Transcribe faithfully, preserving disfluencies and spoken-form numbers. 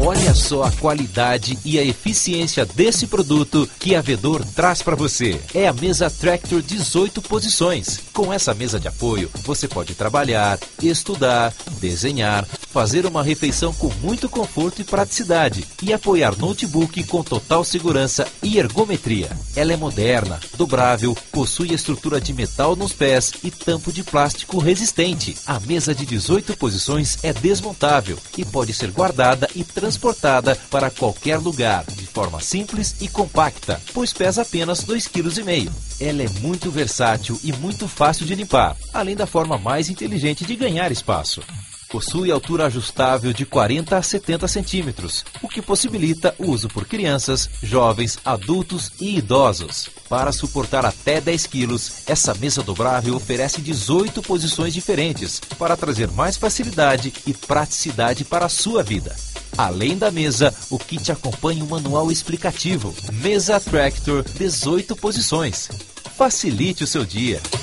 Olha só a qualidade e a eficiência desse produto que a Vedor traz para você. É a mesa Tractor dezoito posições. Com essa mesa de apoio, você pode trabalhar, estudar, desenhar, fazer uma refeição com muito conforto e praticidade e apoiar notebook com total segurança e ergometria. Ela é moderna, dobrável, possui estrutura de metal nos pés e tampo de plástico resistente. A mesa de dezoito posições é desmontável e pode ser guardada e transportada para qualquer lugar, de forma simples e compacta, pois pesa apenas dois vírgula cinco quilos. Ela é muito versátil e muito fácil de limpar, além da forma mais inteligente de ganhar espaço. Possui altura ajustável de quarenta a setenta centímetros, o que possibilita o uso por crianças, jovens, adultos e idosos. Para suportar até dez quilos, essa mesa dobrável oferece dezoito posições diferentes para trazer mais facilidade e praticidade para a sua vida. Além da mesa, o kit acompanha um manual explicativo. Mesa Tractor dezoito posições. Facilite o seu dia.